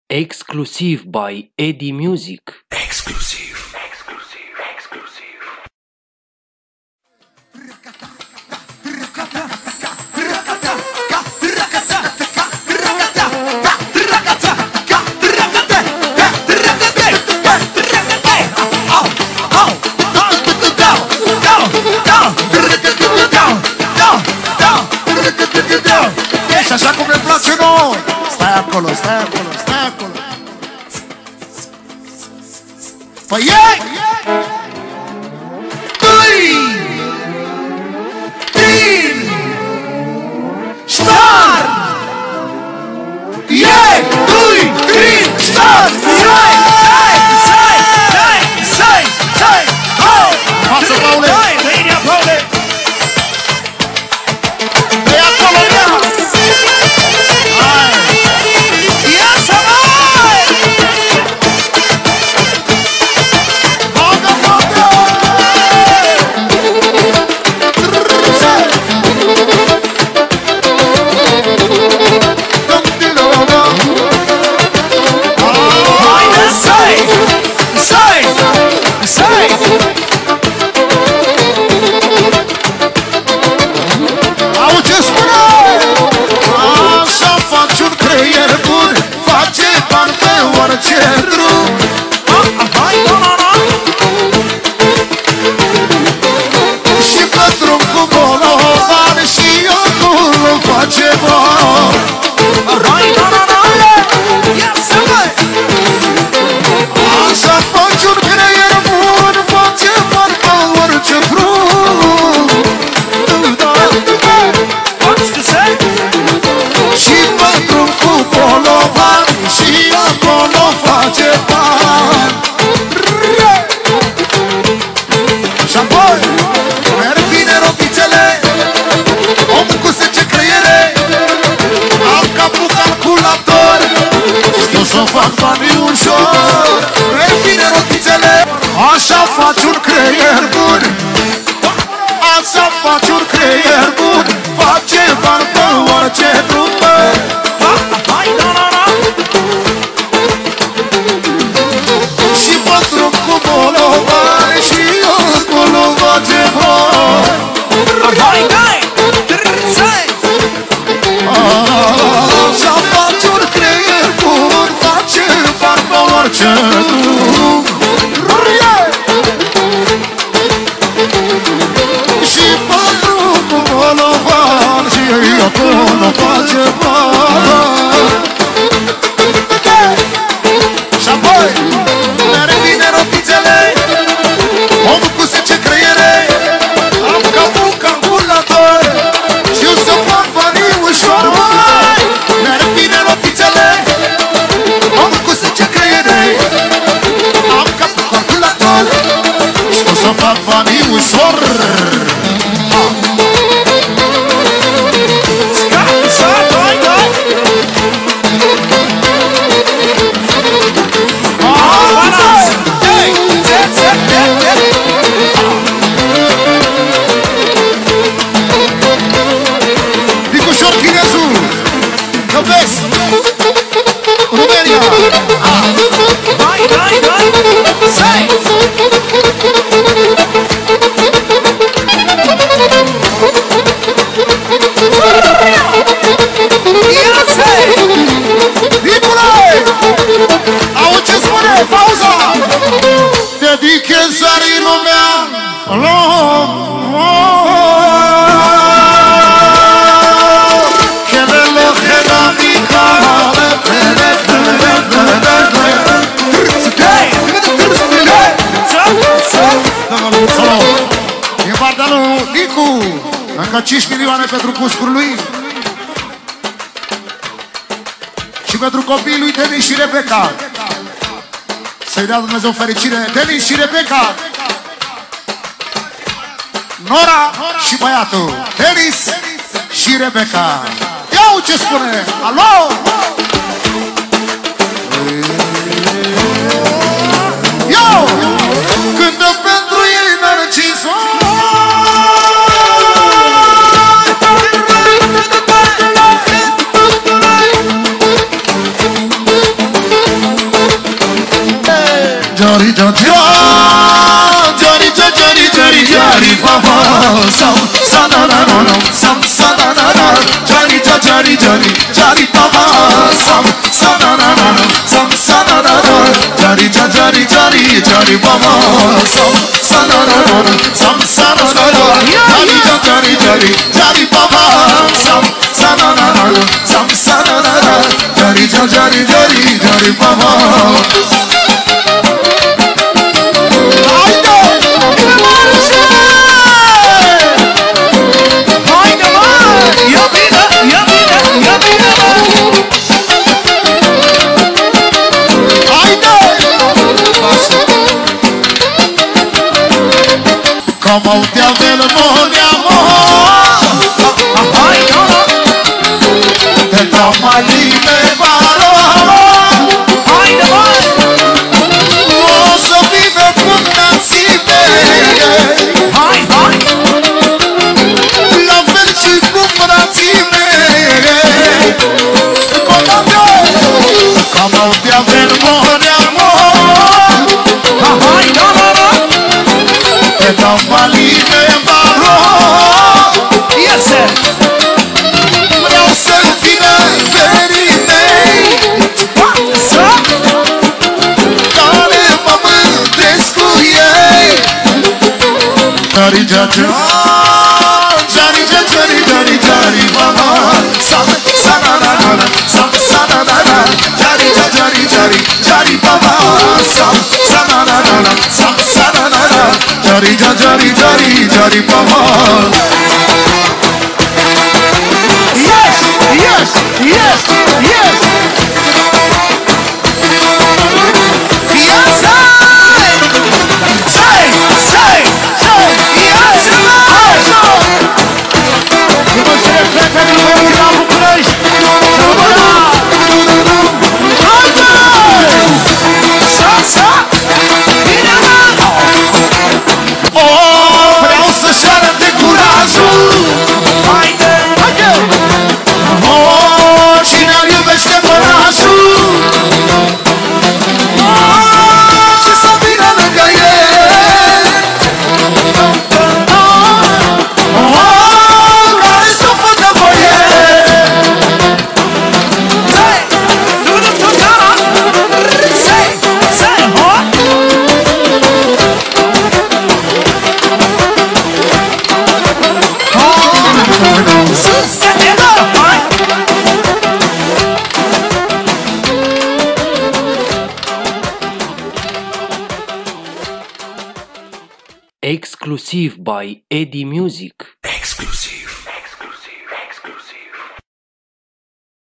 Exclusive by Eddie Music. Exclusive. Ești așa cum ne place nouă. Stai acolo, stai acolo, stai acolo. Păi ei! Din Star! Ei! Din Star! Sai! Față, Paule! Paule! Așa faci un creier bun. Așa faci un creier bun. Face bani pe orice drum. Și pe drum cu bolovani și acolo face bani. Așa faci un creier bun. Face bani pe orice drum. Acolo face bani. Și apoi ne revine rotițele. Omul cu 10 creiere. Am capul calculator. Știu să fac banii ușor. Ne revine rotițele. Omul cu 10 creiere. Am capul calculator. Știu să fac banii ușor. Încă 5 milioane pentru cuscul lui. Și pentru copiii lui Denis și Rebecca. Să-i dea Dumnezeu fericire. Denis și Rebecca. Nora și băiatul Denis și Rebecca. Iau ce spune. Alo! Iau! Cântă pentru ei Narciso. Jari jari baba sam sananana sam sananana jari baba sam sananana sam sananana jari baba sam sananana sam sananana jari baba sam sananana sam sananana jari baba. Como te avelo de amor, te toma libre paro, oso vive con nacibe, la verci comparative, como te avelo de amor, te toma libre paro, yes sir. Vreau să vină verii care mă mândresc cu ei. Jari baba sam sananana sam sananana jari baba sam sananana sam sananana jari baba. Yes yes yes yes yes say yes eu vou ser feito para virar o București. Vreau să-și arăte curajul. Cine îl iubește părașul și să vină lângă el, care să facă voie. Exclusiv by Eddie Music. Exclusiv.